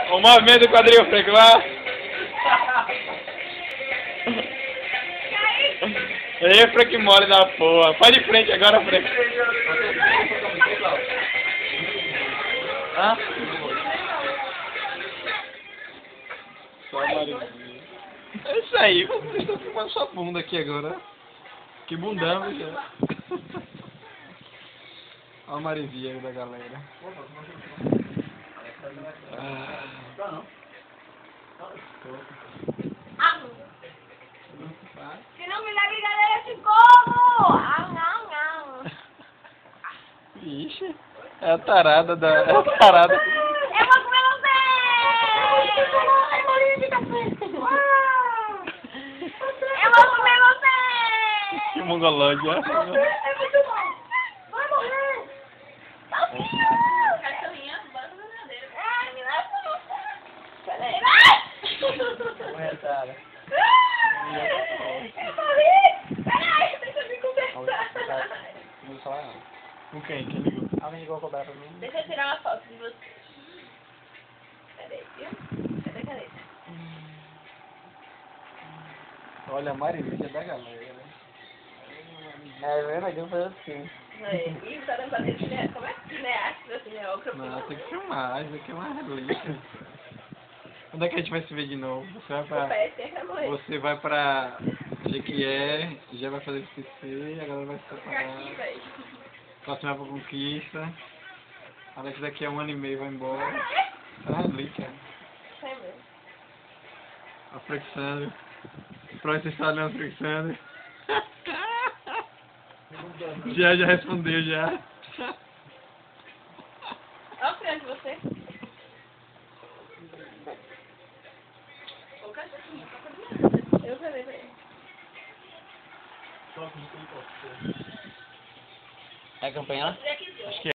O movimento do quadril, Frank, lá. Ei, Frank mole da porra. Vai de frente agora, Frank. Hã? Só a Marizinha. É isso aí, vocês estão filmando sua bunda aqui agora. Que bundão, já. Olha a Marizinha aí da galera. Se não me dá brigadeira, te como! Au, au, au. Ixi, é a tarada da... É a tarada... Eu vou comer você! Ai, Maria, fica perto! Eu vou comer você! Que mongolândia. É muito bom! Vai morrer! Cachorrinha, bora comer brigadeira. Ai, me dá você! Peraí! Ué, Tara. Eu morri! Peraí, deixa eu me conversar. Não vou falar nada. Com quem? Quem ligou? Alguém ligou a cobrar pra mim? Deixa eu tirar uma foto de você. Peraí, viu? Cadê? Olha a Marizinha da galera. É vendo que eu faço assim. E tá dando pra ter cineasta? Como é que cineasta, cineógrafo? Não, tem que filmar, isso aqui é uma relíquia. Quando é que a gente vai se ver de novo? Você vai pra Jequié, já vai fazer o CC, a galera vai se separar. Próximo vai pra Conquista. Alex daqui a 1 ano e meio vai embora. É uma relíquia. É mesmo. A Flexandro. Pra você está olhando a Flexandro. Já respondeu já. Olha o Frank, você. O cachorrinho, eu falei pra ele. É a campanha lá? Acho que é.